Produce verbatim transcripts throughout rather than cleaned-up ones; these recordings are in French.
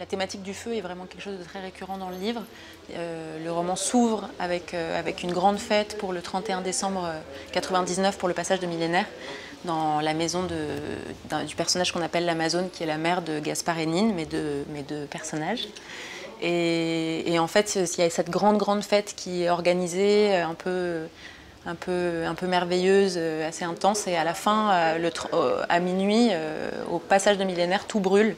thématique du feu est vraiment quelque chose de très récurrent dans le livre. Euh, le roman s'ouvre avec, euh, avec une grande fête pour le trente et un décembre mille neuf cent quatre-vingt-dix-neuf pour le passage de millénaire dans la maison de, du personnage qu'on appelle l'Amazone, qui est la mère de Gaspard et Nine, mais de, mais de personnages. Et, et en fait, il y a cette grande, grande fête qui est organisée, un peu, un peu, un peu merveilleuse, assez intense. Et à la fin, le, à minuit, au passage de millénaire, tout brûle.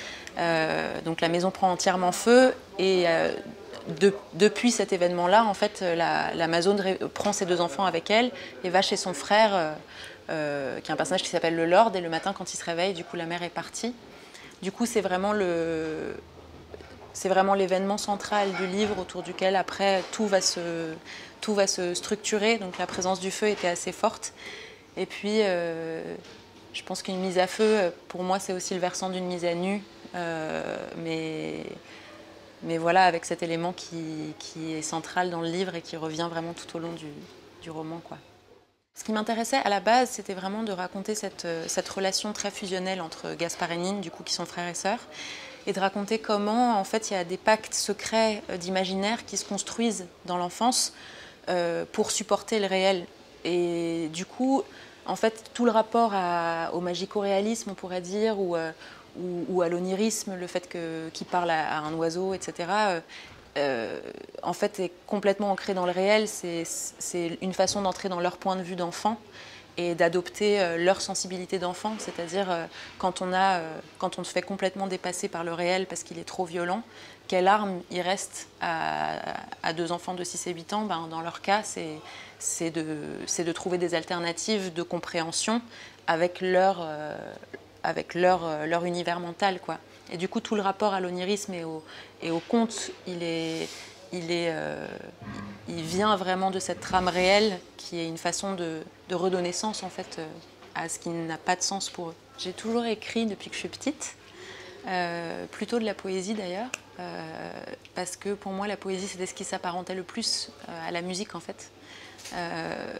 Euh, donc la maison prend entièrement feu. Et euh, de, depuis cet événement-là, en fait, l'Amazone la prend ses deux enfants avec elle et va chez son frère, euh, euh, qui est un personnage qui s'appelle le Lord. Et le matin, quand il se réveille, du coup, la mère est partie. Du coup, c'est vraiment le... C'est vraiment l'événement central du livre autour duquel après tout va, se, tout va se structurer. Donc la présence du feu était assez forte. Et puis euh, je pense qu'une mise à feu, pour moi, c'est aussi le versant d'une mise à nu. Euh, mais, mais voilà, avec cet élément qui, qui est central dans le livre et qui revient vraiment tout au long du, du roman, quoi. Ce qui m'intéressait à la base, c'était vraiment de raconter cette, cette relation très fusionnelle entre Gaspard et Nine, du coup, qui sont frères et sœurs, et de raconter comment, en fait, il y a des pactes secrets d'imaginaire qui se construisent dans l'enfance euh, pour supporter le réel. Et du coup, en fait, tout le rapport à, au magico-réalisme, on pourrait dire, ou, euh, ou, ou à l'onirisme, le fait que, qu'il parle à, à un oiseau, et cetera, euh, euh, en fait, est complètement ancré dans le réel. C'est, c'est une façon d'entrer dans leur point de vue d'enfant et d'adopter euh, leur sensibilité d'enfant, c'est-à-dire euh, quand, on a, euh, quand on se fait complètement dépasser par le réel parce qu'il est trop violent, quelle arme il reste à, à deux enfants de six et huit ans? Ben, dans leur cas, c'est, c'est, de, c'est de trouver des alternatives de compréhension avec leur, euh, avec leur, euh, leur univers mental, quoi. Et du coup, tout le rapport à l'onirisme et au, et au conte, il est... Il, est, euh, il vient vraiment de cette trame réelle qui est une façon de, de redonner sens en fait, euh, à ce qui n'a pas de sens pour eux. J'ai toujours écrit depuis que je suis petite, euh, plutôt de la poésie d'ailleurs, euh, parce que pour moi la poésie c'était ce qui s'apparentait le plus euh, à la musique en fait. Euh,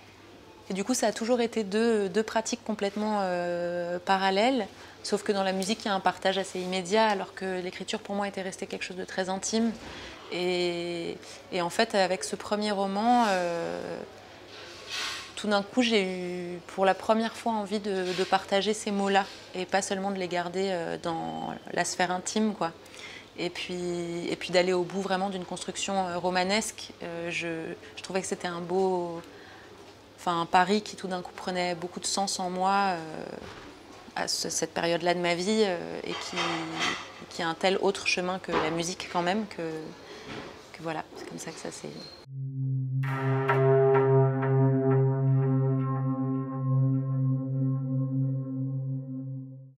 et du coup ça a toujours été deux, deux pratiques complètement euh, parallèles, sauf que dans la musique il y a un partage assez immédiat alors que l'écriture pour moi était restée quelque chose de très intime. Et, et en fait, avec ce premier roman, euh, tout d'un coup, j'ai eu pour la première fois envie de, de partager ces mots-là et pas seulement de les garder dans la sphère intime, quoi. Et puis, et puis d'aller au bout vraiment d'une construction romanesque. Euh, je, je trouvais que c'était un beau, enfin un pari qui tout d'un coup prenait beaucoup de sens en moi euh, à ce, cette période-là de ma vie euh, et qui, qui a un tel autre chemin que la musique quand même que. Voilà, c'est comme ça que ça s'est...